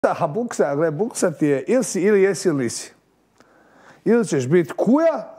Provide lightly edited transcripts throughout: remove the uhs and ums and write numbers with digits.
A buksa ti je ili jesi ili nisi. Ili ćeš biti kuja,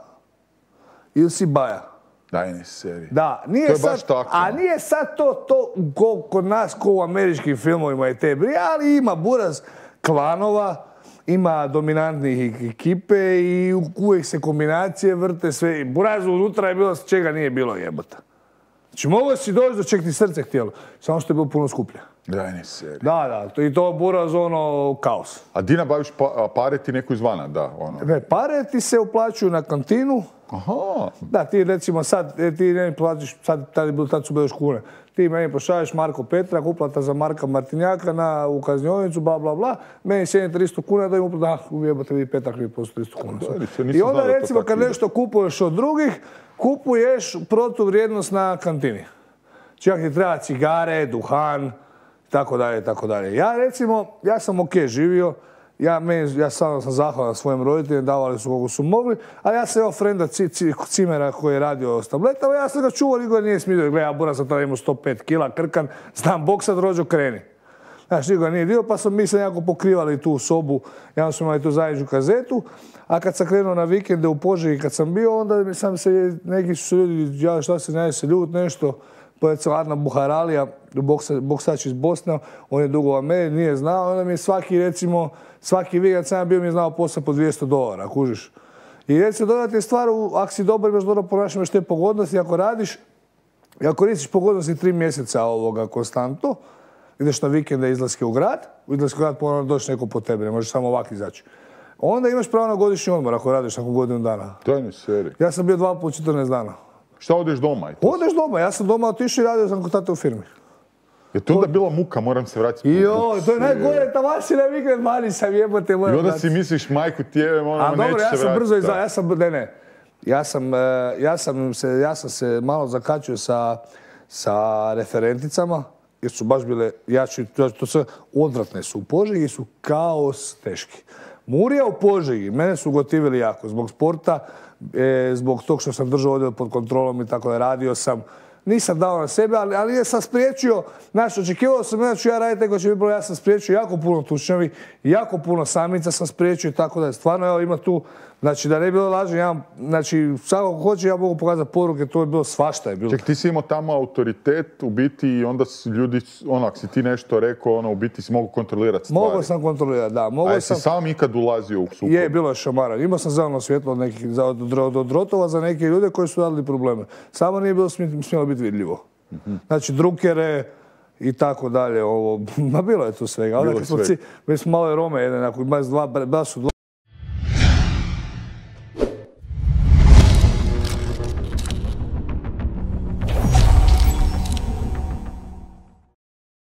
ili si baja. Daj mi seriji. Da, to je baš tako. A nije sad to kod nas ko u američkim filmovima i te brije, ali ima buraz klanova, ima dominantnih ekipe i uvijek se kombinacije vrte sve. Buraz unutra je bilo čega nije bilo jebota. Znači mogo si doći do čeg ti srce htjelo, samo što je bilo puno skuplje. Daj mi seriji. Da, i to buraz ono kaos. A di nabaviš pare ti neku izvana, da? Ne, pare ti se uplaćuju na kantinu. Aha. Da, ti recimo sad, ti ne platiš, tad su bile još kune. Ti meni pošalješ Marko Petrak, uplata za Marka Martinjaka u kaznionicu, bla, bla, bla. Meni sjedi 300 kuna, da im uplata, ujebate vi Petrak mi posto 300 kuna. I onda recimo kad nešto kupuješ od drugih, kupuješ protuvrijednost na kantini. Čak ti treba cigare, duhan, tako dalje, tako dalje. Ja recimo, ja sam okej živio, ja sam zahvalan svojim roditeljima, davali su koliko su mogli, ali ja sam imao frenda Cimera koji je radio s tabletama, ja sam ga čuvao, niko nije smidio. Gle, ja buraz sam tada imao 105 kila, krkan, znam boksat, Rođo, kreni. Znaš, niko nije dio, pa mi se nekako pokrivali tu sobu, ja smo imali tu zajedničku kazetu, a kad sam krenuo na vikende u Požegi, kad sam bio, onda sam se, neki su se ljudi, ja šta se ne se ljut nešto, recimo Adnan Buharalija, boksač iz Bosne, on je dugo u Americi, nije znao, onda mi je svaki vikend sam bio mi je znao posao po $200, kužiš. I recimo dodati je stvar, ako si dobar, imaš dobro ponašanje, imaš te pogodnosti, ako radiš, i ako koristiš pogodnosti 3 mjeseca konstantno, ideš na vikende izlaske u grad ponovno doći neko po tebe, ne možeš samo ovako izaći. Onda imaš pravo na godišnji odmor ako radiš nakon godinu dana. Daj mi seriji. Ja sam bio 2 puta 14 dana. Šta odeš doma? Odeš doma, ja sam doma otišao i radio sam kod tate u firmi. Je to onda bila muka, moram se vratiti. Joj, to je najgore, tamaši na vikend, mani sam jebote. I onda si misliš, majku tijeve, neću se vratiti. A dobro, ja sam brzo ja sam se malo zakačio sa referenticama, jer su baš bile, to sve odvratne su u Požegi, su kaos teški. Murija u Požegi, mene su gotivili jako, zbog sporta, zbog tog što sam držao odjel pod kontrolom i tako da radio sam. Nisam dao na sebe, ali sam spriječio, znači očekivao sam da ću ja raditi nego će mi bilo, ja sam spriječio jako puno tučnjavi, jako puno samica sam spriječio i tako da je stvarno, evo ima tu, znači da ne bi bilo lažno, znači svako ko hoće ja mogu pokazati poruke, to je bilo svašta je bilo. Ček, ti si imao tamo autoritet u biti i onda ljudi, ako si ti nešto rekao, u biti si mogu kontrolirati stvari. Mogao sam kontrolirati, da. A jesi sam ikad ulazio u sukob? Je, bilo je šamara. Imao sam zeleno svjetlo od drotova za neke ljude koji su radili probleme. Samo nije bilo smjelo biti vidljivo. Znači, drukere i tako dalje. Ma bilo je tu svega. Mi smo malo Rome, imali su 2